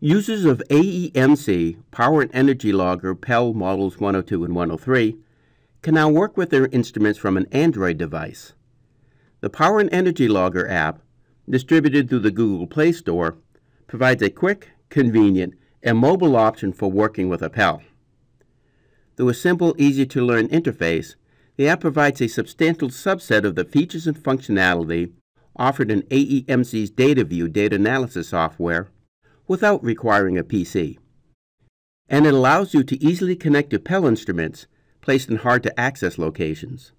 Users of AEMC Power and Energy Logger PEL Models 102 and 103 can now work with their instruments from an Android device. The Power and Energy Logger app, distributed through the Google Play Store, provides a quick, convenient, and mobile option for working with a PEL. Through a simple, easy-to-learn interface, the app provides a substantial subset of the features and functionality offered in AEMC's DataView data analysis software without requiring a PC. And it allows you to easily connect to PEL instruments placed in hard-to-access locations.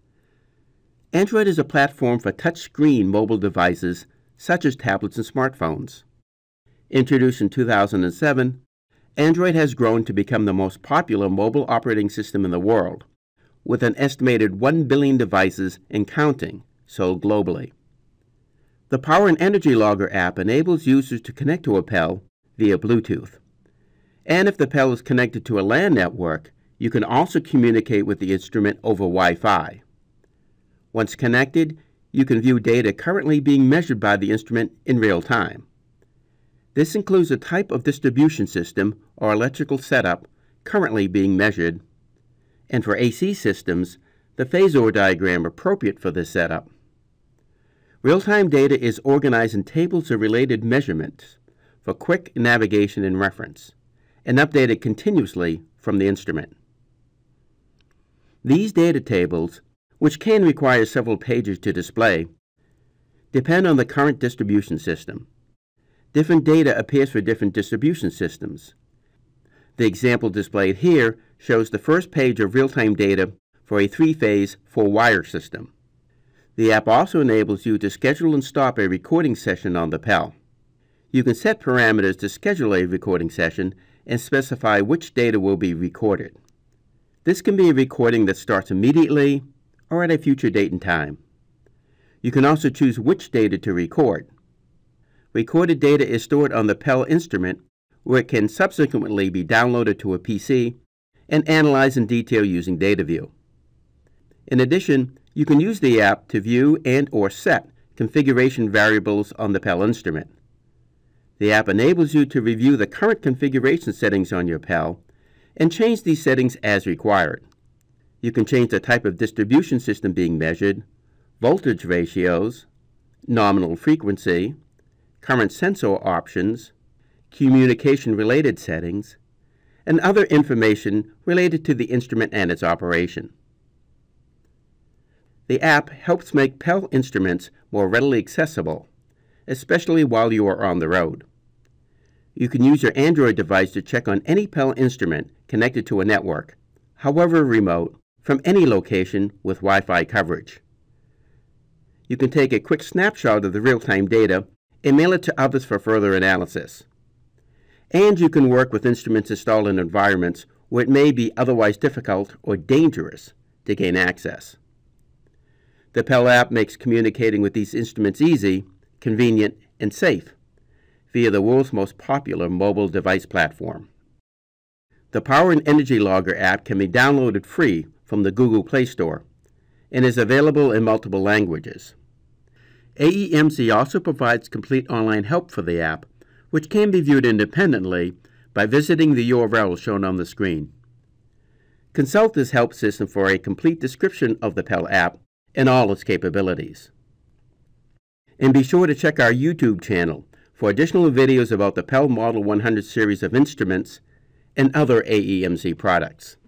Android is a platform for touchscreen mobile devices such as tablets and smartphones. Introduced in 2007, Android has grown to become the most popular mobile operating system in the world, with an estimated 1 billion devices and counting sold globally. The Power and Energy Logger app enables users to connect to a PEL via Bluetooth. And if the PEL is connected to a LAN network, you can also communicate with the instrument over Wi-Fi. Once connected, you can view data currently being measured by the instrument in real time. This includes the type of distribution system or electrical setup currently being measured, and for AC systems, the phasor diagram appropriate for this setup. Real-time data is organized in tables of related measurements for quick navigation and reference, and updated continuously from the instrument. These data tables, which can require several pages to display, depend on the current distribution system. Different data appears for different distribution systems. The example displayed here shows the first page of real-time data for a 3-phase 4-wire system. The app also enables you to schedule and stop a recording session on the PEL. You can set parameters to schedule a recording session and specify which data will be recorded. This can be a recording that starts immediately or at a future date and time. You can also choose which data to record. Recorded data is stored on the PEL instrument, where it can subsequently be downloaded to a PC and analyzed in detail using DataView. In addition, you can use the app to view and/or set configuration variables on the PEL instrument. The app enables you to review the current configuration settings on your PEL and change these settings as required. You can change the type of distribution system being measured, voltage ratios, nominal frequency, current sensor options, communication-related settings, and other information related to the instrument and its operation. The app helps make PEL instruments more readily accessible, especially while you are on the road. You can use your Android device to check on any PEL instrument connected to a network, however remote, from any location with Wi-Fi coverage. You can take a quick snapshot of the real-time data and mail it to others for further analysis. And you can work with instruments installed in environments where it may be otherwise difficult or dangerous to gain access. The PEL app makes communicating with these instruments easy, convenient, and safe via the world's most popular mobile device platform. The Power and Energy Logger app can be downloaded free from the Google Play Store and is available in multiple languages. AEMC also provides complete online help for the app, which can be viewed independently by visiting the URL shown on the screen. Consult this help system for a complete description of the PEL app and all its capabilities. And be sure to check our YouTube channel for additional videos about the PEL Model 100 series of instruments and other AEMC products.